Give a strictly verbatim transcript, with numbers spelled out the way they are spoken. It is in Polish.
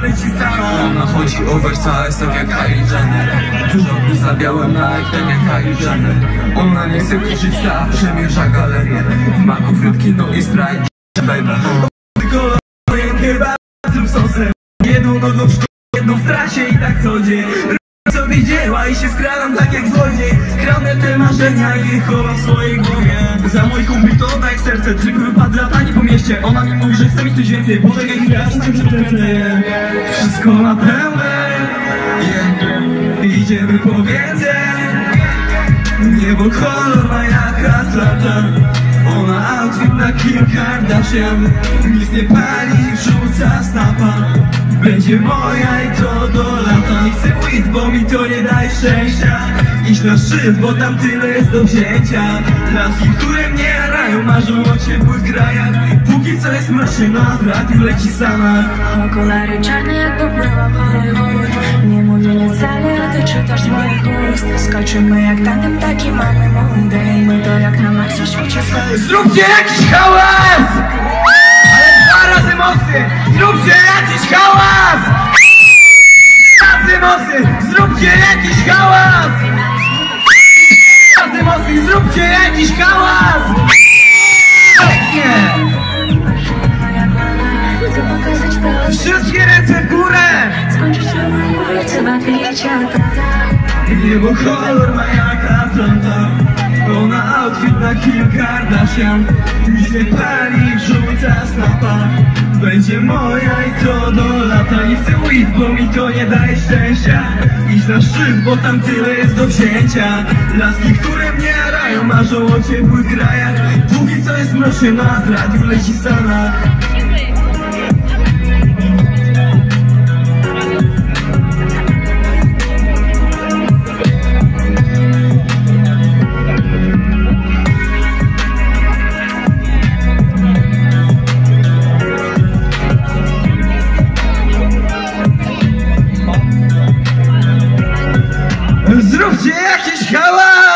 leci sama. Ona chodzi oversize, tak jak Kylie Jenner. Dużo bluza białe Nike, tak jak Kylie Jenner. Ona nie chce kurzyć staw, przemierza galerię. W maku frytki, no i Sprite, baby. Tylko jak chyba tym sosem. Jedną nogą w szkole, jedną w trasie i tak co dzień. Sobie dzieła i się skradam tak jak złodziej. Kradnę te marzenia i je chowam w swojej głowie. Za mój kumpli to daj serce, tylko wypadł latanie po mieście. Ona mi mówi, że chce mi coś więcej. Poczekaj chwilę, aż tam przekręcę. Wszystko na pełne, yeah. Idziemy po więcej. Niebo kolor ma jak Atlanta. Ona outfit na Kim Kardashian. Nic nie pali, wrzuca snapa. Będzie moja i to do lata. Nie chcę weed, bo mi to nie daje szczęścia. Iść na szczyt, bo tam tyle jest do wzięcia. Laski, które mnie jarają, marzą o ciepłych krajach. Póki co jest mrocznie, na radiu leci sama. Okulary czarne jak popływa Hollywood. Nie mówię nie wcale, a ty czytasz z moich ust. Skoczymy jak tandem, taki mamy mundę. I my to jak na maksie świecie swoje. Zróbcie jakiś hałas! Ale dwa razy mocniej! Zróbcie jakiś hałas! Razy mocniej! Zróbcie jakiś hałas! Razy mocniej! Zróbcie jakiś hałas! Pięknie! Chcę pokazać to. Wszystkie ręce w górę! Skończyć na moje ulicy, batwicie. Niebo kolor ma jak Atlanta. Ona outfit na Kim Kardashian. Nic nie pali, rzuca snapa. Będzie moja i to do lata. Nie chcę weed, bo mi to nie daje szczęścia. Idź na szczyt, bo tam tyle jest do wzięcia. Laski, które mnie jarają, marzą o ciepłych krajach. Póki co jest mrocznie, na radiu leci sana. Zróbcie jakiś hałas!